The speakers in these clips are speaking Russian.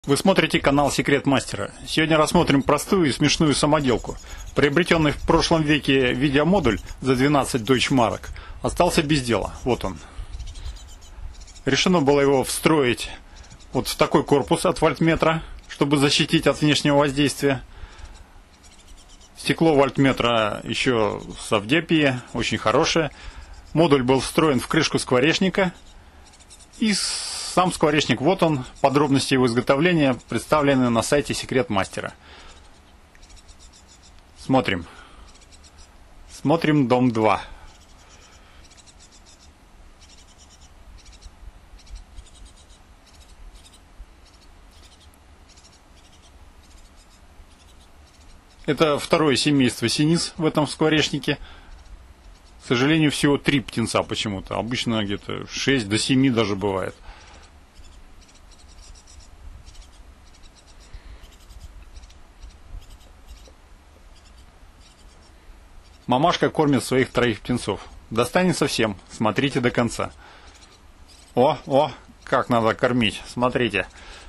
Вы смотрите канал Секрет Мастера. Сегодня рассмотрим простую и смешную самоделку. Приобретенный в прошлом веке видеомодуль за 12 Deutschmark остался без дела. Вот он. Решено было его встроить вот в такой корпус от вольтметра, чтобы защитить от внешнего воздействия. Стекло вольтметра еще с Авдепии, очень хорошее. Модуль был встроен в крышку скворечника. И сам скворечник, вот он, подробности его изготовления представлены на сайте Секрет Мастера. Смотрим. Смотрим дом 2. Это второе семейство синиц в этом скворечнике. К сожалению, всего 3 птенца почему-то. Обычно где-то 6 до 7 даже бывает. Мамашка кормит своих 3 птенцов. Достанется всем. Смотрите до конца. О, как надо кормить. Смотрите.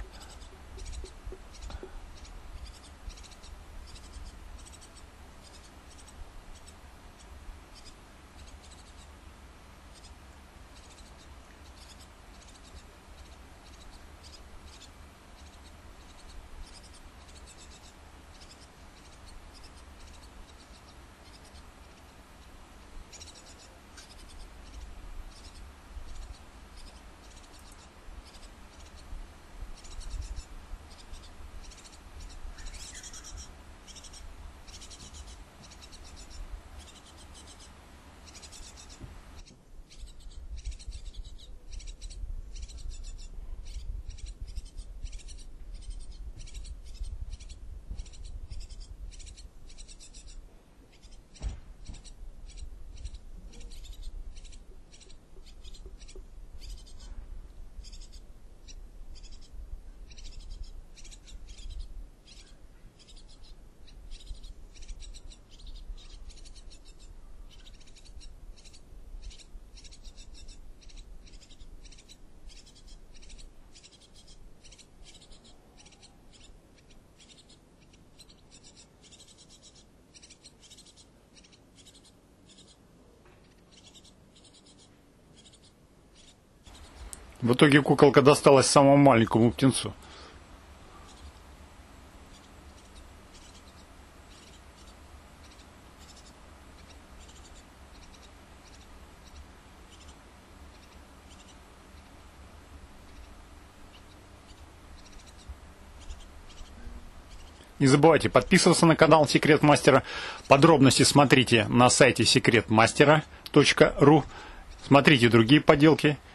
В итоге куколка досталась самому маленькому птенцу. Не забывайте подписываться на канал Секрет Мастера. Подробности смотрите на сайте secretmastera.ru. Смотрите другие поделки.